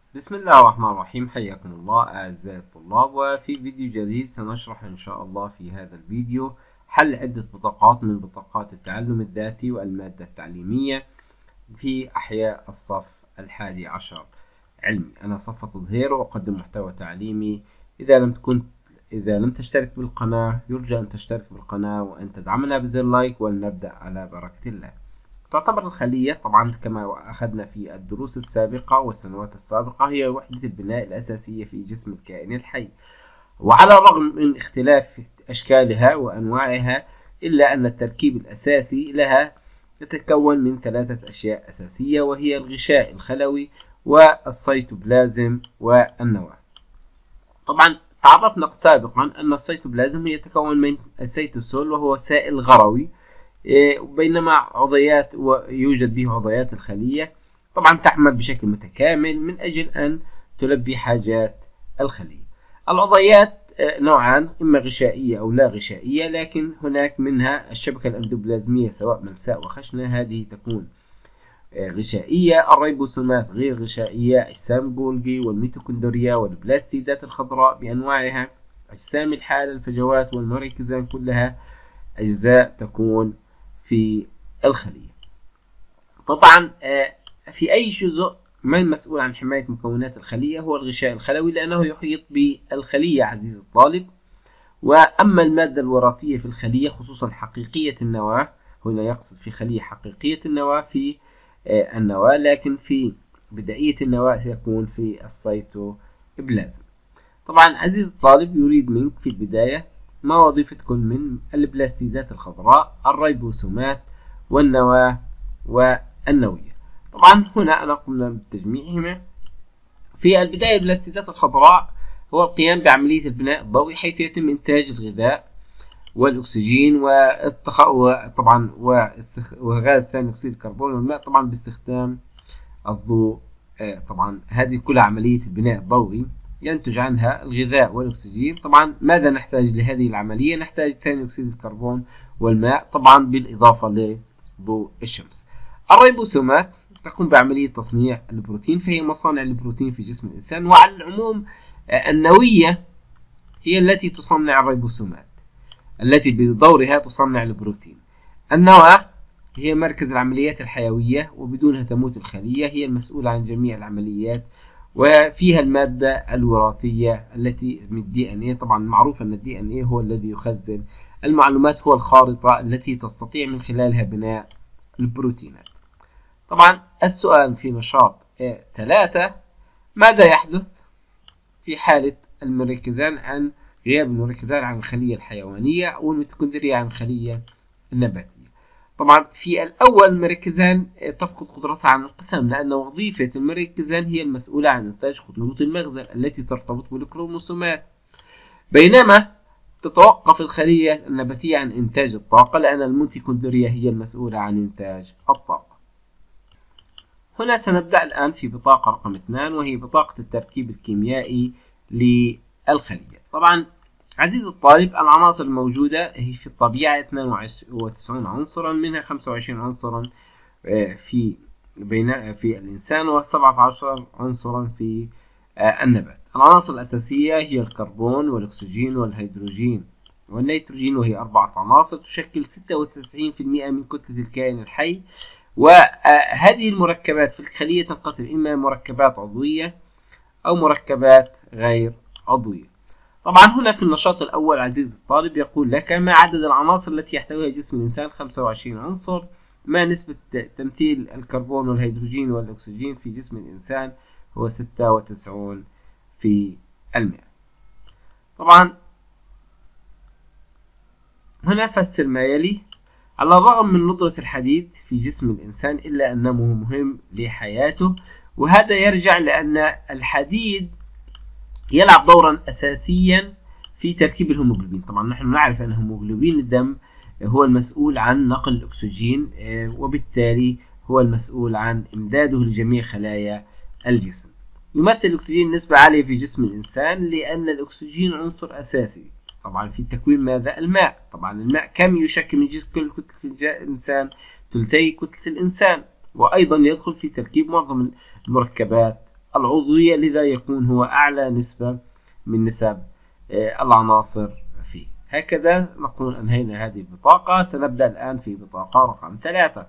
بسم الله الرحمن الرحيم. حياكم الله أعزائي الطلاب، وفي فيديو جديد سنشرح إن شاء الله في هذا الفيديو حل عدة بطاقات من بطاقات التعلم الذاتي والمادة التعليمية في أحياء الصف 11 علمي. أنا صف تظهير وأقدم محتوى تعليمي. إذا لم تشترك بالقناة يرجى أن تشترك بالقناة وأن تدعمنا بزر لايك، ولنبدأ على بركة الله. تعتبر الخلية طبعا كما أخذنا في الدروس السابقة والسنوات السابقة هي وحدة البناء الأساسية في جسم الكائن الحي، وعلى الرغم من اختلاف أشكالها وأنواعها إلا أن التركيب الأساسي لها يتكون من ثلاثة أشياء أساسية، وهي الغشاء الخلوي والسيتوبلازم والنواة. طبعا تعرفنا سابقا أن السيتوبلازم يتكون من السيتوسول وهو سائل غروي، بينما عضيات ويوجد به عضيات الخلية طبعا تعمل بشكل متكامل من أجل أن تلبي حاجات الخلية. العضيات نوعان، إما غشائية أو لا غشائية، لكن هناك منها الشبكة الأندوبلازمية سواء ملساء وخشنة، هذه تكون غشائية. الريبوسومات غير غشائية، أجسام جولجي والميتوكوندريا والبلاستيدات الخضراء بأنواعها، أجسام الحالة الفجوات والمركزان كلها أجزاء تكون في الخلية. طبعا في أي جزء ما المسؤول عن حماية مكونات الخلية هو الغشاء الخلوي، لأنه يحيط بالخلية عزيزي الطالب. وأما المادة الوراثية في الخلية خصوصا حقيقية النواة، هنا يقصد في خلية حقيقية النواة في النواة، لكن في بدائية النواة سيكون في السيتوبلازم. طبعا عزيزي الطالب يريد منك في البداية ما وظيفة كل من البلاستيدات الخضراء، الريبوسومات والنواة والنوية. طبعا هنا أنا قمنا بتجميعهما. في البداية البلاستيدات الخضراء هو القيام بعملية البناء الضوئي، حيث يتم إنتاج الغذاء والأكسجين وطبعا وغاز ثاني أكسيد الكربون والماء طبعا باستخدام الضوء. طبعا هذه كلها عملية البناء الضوئي ينتج عنها الغذاء والأكسجين. طبعا ماذا نحتاج لهذه العملية؟ نحتاج ثاني أكسيد الكربون والماء طبعا بالإضافة لضوء الشمس. الريبوسومات تقوم بعملية تصنيع البروتين، فهي مصانع البروتين في جسم الإنسان، وعلى العموم النوية هي التي تصنع الريبوسومات التي بدورها تصنع البروتين. النواة هي مركز العمليات الحيوية، وبدونها تموت الخلية، هي المسؤولة عن جميع العمليات، وفيها المادة الوراثية التي من الدي ان ايه. طبعا معروف ان الدي ان ايه هو الذي يخزن المعلومات، هو الخارطة التي تستطيع من خلالها بناء البروتينات. طبعا السؤال في نشاط 3: ماذا يحدث في حالة المركزان عن غياب المركزان عن الخلية الحيوانية أو الميتوكوندريا عن الخلية النباتية؟ طبعا في الأول المركزان تفقد قدرتها على الانقسام، لأن وظيفة المركزان هي المسؤولة عن إنتاج خطوط المغزل التي ترتبط بالكروموسومات، بينما تتوقف الخلية النباتية عن إنتاج الطاقة، لأن الميتوكوندريا هي المسؤولة عن إنتاج الطاقة. هنا سنبدأ الآن في بطاقة رقم 2، وهي بطاقة التركيب الكيميائي للخلية. طبعا عزيزي الطالب العناصر الموجودة هي في الطبيعة 92 عنصرا، منها 25 عنصرا في الإنسان و17 عنصرا في النبات. العناصر الأساسية هي الكربون والأكسجين والهيدروجين والنيتروجين، وهي 4 عناصر تشكل 96% من كتلة الكائن الحي. وهذه المركبات في الخلية تنقسم إما مركبات عضوية أو مركبات غير عضوية. طبعا هنا في النشاط الأول عزيزي الطالب يقول لك ما عدد العناصر التي يحتويها جسم الإنسان؟ 25 عنصر. ما نسبة تمثيل الكربون والهيدروجين والأكسجين في جسم الإنسان؟ هو 96%. طبعا هنا فسر ما يلي: على الرغم من ندرة الحديد في جسم الإنسان إلا أنه مهم لحياته، وهذا يرجع لأن الحديد يلعب دورا أساسيا في تركيب الهيموغلوبين. طبعا نحن نعرف أن هيموغلوبين الدم هو المسؤول عن نقل الأكسجين، وبالتالي هو المسؤول عن إمداده لجميع خلايا الجسم. يمثل الأكسجين نسبة عالية في جسم الإنسان لأن الأكسجين عنصر أساسي طبعا في تكوين ماذا؟ الماء. طبعا الماء كم يشكل من جسم كل كتلة الإنسان؟ ثلثي كتلة الإنسان، وأيضا يدخل في تركيب معظم المركبات العضوية، لذا يكون هو أعلى نسبة من نسب العناصر فيه. هكذا نكون أنهينا هذه البطاقة. سنبدأ الآن في بطاقة رقم 3.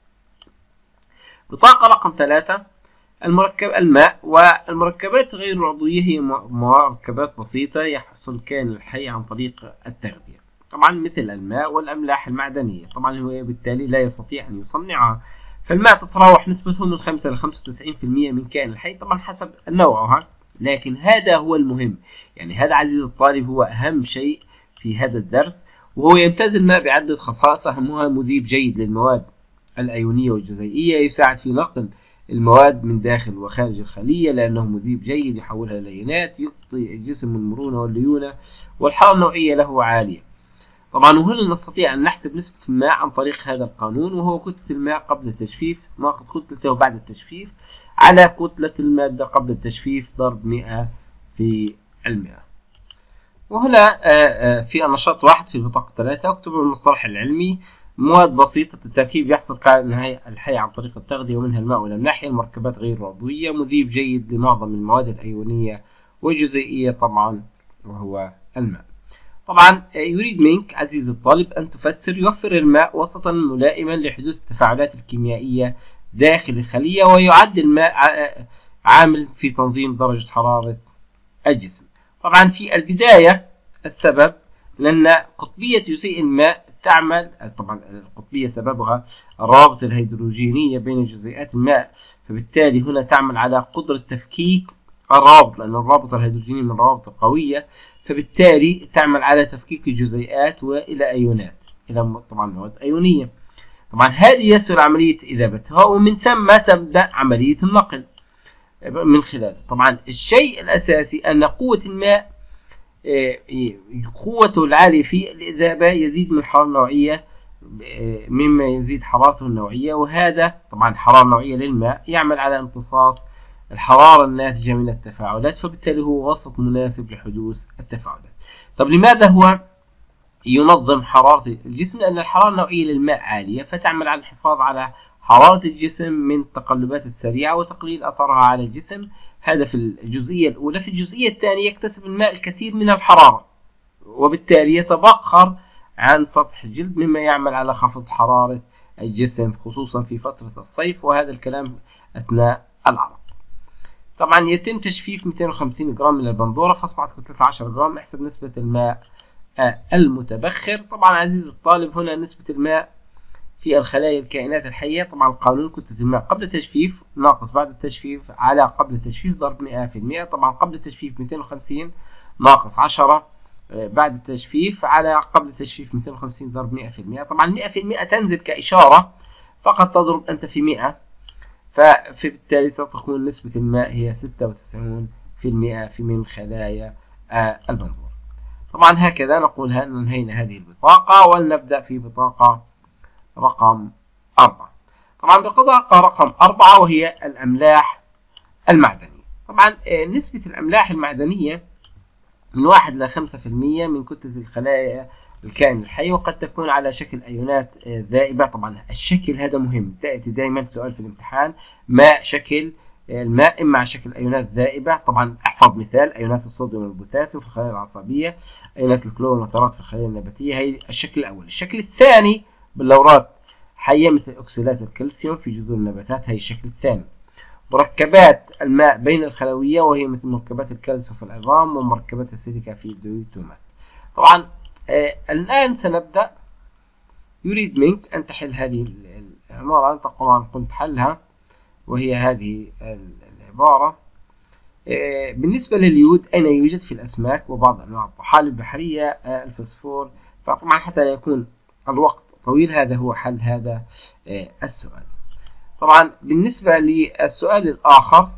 بطاقة رقم 3 المركب الماء. والمركبات غير العضوية هي مركبات بسيطة يحصل الكائن الحي عن طريق التغذية، طبعا مثل الماء والأملاح المعدنية. طبعا هو بالتالي لا يستطيع أن يصنعها. فالماء تتراوح نسبته من 5 إلى 95% من كائن الحي، طبعا حسب نوعها. لكن هذا هو المهم، يعني هذا عزيزي الطالب هو أهم شيء في هذا الدرس. وهو يمتاز الماء بعدة خصائص، أهمها مذيب جيد للمواد الأيونية والجزيئية، يساعد في نقل المواد من داخل وخارج الخلية لأنه مذيب جيد يحولها إلى أيونات، يعطي الجسم المرونة والليونة، والحرارة النوعية له عالية. طبعا وهنا نستطيع أن نحسب نسبة الماء عن طريق هذا القانون، وهو كتلة الماء قبل التجفيف ناقص كتلته بعد التجفيف على كتلة المادة قبل التجفيف ضرب 100 في المئة. وهنا في النشاط 1 في بطاقة 3 اكتب المصطلح العلمي: مواد بسيطة التركيب يحصل كائن الحي عن طريق التغذية، ومنها الماء والأملاح. المركبات غير العضوية مذيب جيد لمعظم المواد الأيونية والجزيئية طبعا وهو الماء. طبعا يريد منك عزيزي الطالب أن تفسر: يوفر الماء وسطا ملائما لحدوث التفاعلات الكيميائية داخل الخلية، ويعد الماء عامل في تنظيم درجة حرارة الجسم. طبعا في البداية السبب لأن قطبية جزيء الماء تعمل، طبعا القطبية سببها الروابط الهيدروجينية بين جزيئات الماء، فبالتالي هنا تعمل على قدرة تفكيك الروابط، لأن الروابط الهيدروجينية من الروابط القوية، فبالتالي تعمل على تفكيك الجزيئات وإلى أيونات، إلى طبعا مواد أيونية. طبعا هذه يسهل عملية إذابتها، ومن ثم تبدأ عملية النقل من خلاله. طبعا الشيء الأساسي أن قوة الماء قوته العالية في الإذابة يزيد من الحرارة النوعية مما يزيد حرارته النوعية، وهذا طبعا الحرارة النوعية للماء يعمل على امتصاص الحرارة الناتجة من التفاعلات، فبالتالي هو وسط مناسب لحدوث التفاعلات. طب لماذا هو ينظم حرارة الجسم؟ لأن الحرارة النوعية للماء عالية، فتعمل على الحفاظ على حرارة الجسم من التقلبات السريعة وتقليل أثرها على الجسم. هذا في الجزئية الأولى. في الجزئية الثانية يكتسب الماء الكثير من الحرارة، وبالتالي يتبخر عن سطح الجلد، مما يعمل على خفض حرارة الجسم خصوصا في فترة الصيف، وهذا الكلام أثناء العرق. طبعا يتم تجفيف 250 جرام من البندورة فأصبحت كتلتها 10 جرام. احسب نسبة الماء المتبخر. طبعا عزيزي الطالب هنا نسبة الماء في الخلايا الكائنات الحية، طبعا قانون كتلة الماء قبل التجفيف ناقص بعد التجفيف على قبل التجفيف ضرب 100%. طبعا قبل التجفيف 250 ناقص 10 بعد التجفيف على قبل التجفيف 250 ضرب 100%. طبعا 100% تنزل كإشارة، فقط تضرب أنت في 100، فبالتالي ستكون نسبة الماء هي 96% في من خلايا البندور. طبعا هكذا نقول أنهينا هذه البطاقة، ولنبدأ في بطاقة رقم 4. طبعا بطاقة رقم 4 وهي الأملاح المعدنية. طبعا نسبة الأملاح المعدنية من 1 إلى 5% من كتلة الخلايا الكائن الحي، وقد تكون على شكل أيونات ذائبة. طبعا الشكل هذا مهم، تأتي دائما سؤال في الامتحان: ما شكل الماء؟ إما على شكل أيونات ذائبة. طبعا احفظ مثال: أيونات الصوديوم والبوتاسيوم في الخلايا العصبية، أيونات الكلور والنترات في الخلايا النباتية. هي الشكل الأول. الشكل الثاني بلورات حية مثل أكسلات الكالسيوم في جذور النباتات، هي الشكل الثاني. مركبات الماء بين الخلوية، وهي مثل مركبات الكالسيوم في العظام ومركبات السيليكا في الديوتومات. طبعا الآن سنبدأ. يريد منك أن تحل هذه العبارة. أنت طبعا قمت حلها، وهي هذه العبارة: بالنسبة لليود أين يوجد؟ في الأسماك وبعض أنواع الطحالب البحرية. الفسفور. فطبعا حتى لا يكون الوقت طويل، هذا هو حل هذا السؤال. طبعا بالنسبة للسؤال الآخر،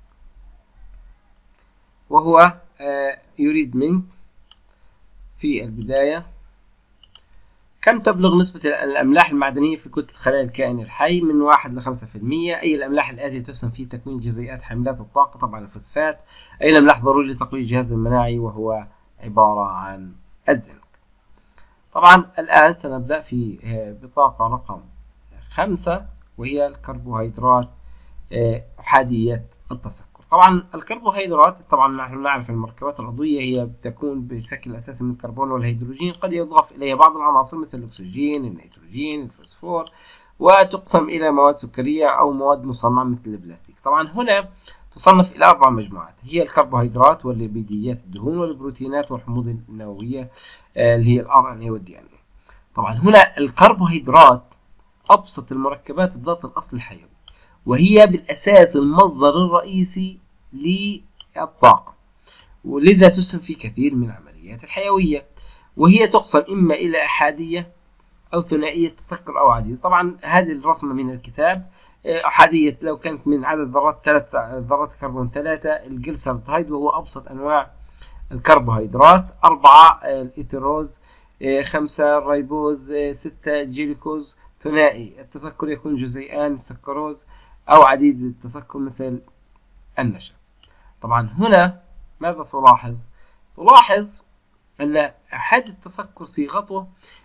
وهو يريد منك في البداية: كم تبلغ نسبة الأملاح المعدنية في كتلة خلايا الكائن الحي؟ من 1 إلى 5%. أي الأملاح الآتية تسهم في تكوين جزيئات حاملات الطاقة؟ طبعا الفوسفات. أي الأملاح ضروري لتقوية الجهاز المناعي؟ وهو عبارة عن الزنك. طبعا الآن سنبدأ في بطاقة رقم 5 وهي الكربوهيدرات أحادية التسكر. طبعا الكربوهيدرات، طبعا نحن نعرف المركبات العضوية هي بتكون بشكل أساسي من الكربون والهيدروجين، قد يضاف إليها بعض العناصر مثل الأكسجين، النيتروجين، الفوسفور، وتقسم إلى مواد سكرية أو مواد مصنعة مثل البلاستيك. طبعا هنا تصنف إلى 4 مجموعات، هي الكربوهيدرات والليبيديات الدهون والبروتينات والحموض النووية اللي هي الRNA والDNA. طبعا هنا الكربوهيدرات أبسط المركبات بذات الأصل الحيوي، وهي بالأساس المصدر الرئيسي للطاقة، ولذا تسهم في كثير من العمليات الحيوية، وهي تقسم إما إلى أحادية أو ثنائية تسكر أو عديدة. طبعا هذه الرسمة من الكتاب، أحادية لو كانت من عدد ذرات ذرات كربون 3 الجليسرالدهيد وهو أبسط أنواع الكربوهيدرات، 4 الإيثيروز، 5 الريبوز، 6 جلوكوز. ثنائي التسكر يكون جزيئان السكروز أو عديد التسكر مثل النشا. طبعا هنا ماذا تلاحظ؟ تلاحظ أن أحد التسكر صيغته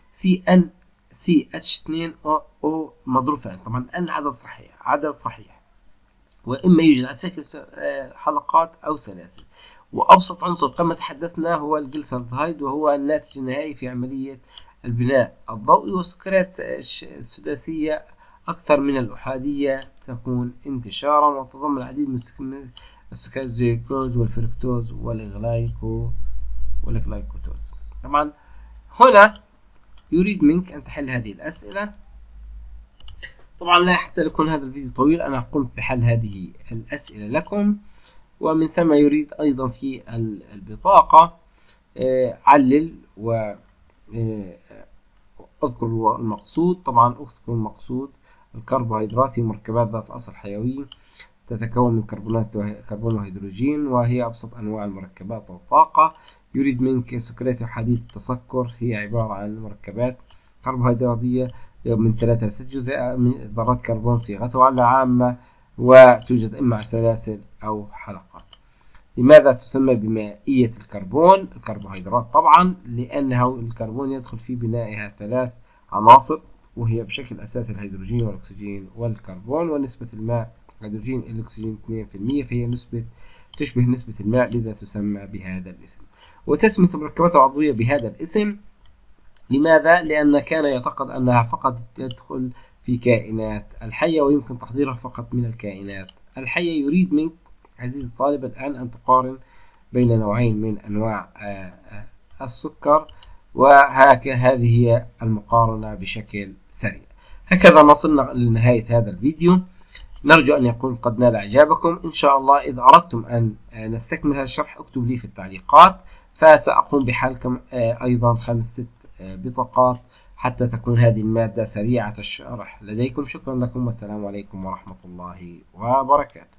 CnCH2O مضروب في N. طبعا N عدد صحيح، وإما يوجد على شكل حلقات أو سلاسل. وأبسط عنصر كما تحدثنا هو الجليسرالدهيد، وهو الناتج النهائي في عملية البناء الضوئي. والسكريات السداسية أكثر من الأحادية تكون انتشارا، وتضمن العديد من السكريات زي الجلوكوز والفركتوز والجلايكوتوز. طبعا هنا يريد منك أن تحل هذه الأسئلة. طبعا لا حتى يكون هذا الفيديو طويل، أنا قمت بحل هذه الأسئلة لكم. ومن ثم يريد أيضا في البطاقة علل و أذكر المقصود. طبعا أذكر المقصود الكربوهيدرات هي مركبات ذات أصل حيوي تتكون من كربون وهيدروجين، وهي أبسط أنواع المركبات والطاقة. يريد منك سكريات أحادية التسكر، هي عبارة عن مركبات كربوهيدراتية من 3 ل 6 جزيء من ذرات كربون صيغتها عامة، وتوجد إما سلاسل أو حلقات. لماذا تسمى بمائية الكربون؟ الكربوهيدرات طبعا لأنه الكربون يدخل في بنائها 3 عناصر، وهي بشكل أساسي الهيدروجين والأكسجين والكربون، ونسبة الماء هيدروجين إلى الأكسجين 2%، فهي تشبه نسبة الماء، لذا تسمى بهذا الاسم. وتسمية المركبات العضوية بهذا الاسم لماذا؟ لأن كان يعتقد أنها فقط تدخل في كائنات الحية، ويمكن تحضيرها فقط من الكائنات الحية. يريد منك عزيزي الطالب الآن أن تقارن بين نوعين من أنواع السكر، وهذه هي المقارنة بشكل سريع. هكذا وصلنا لنهاية هذا الفيديو، نرجو أن يكون قد نال إعجابكم. إن شاء الله إذا أردتم أن نستكمل هذا الشرح اكتب لي في التعليقات، فسأقوم بحلكم أيضا 5-6 بطاقات حتى تكون هذه المادة سريعة الشرح لديكم. شكرا لكم، والسلام عليكم ورحمة الله وبركاته.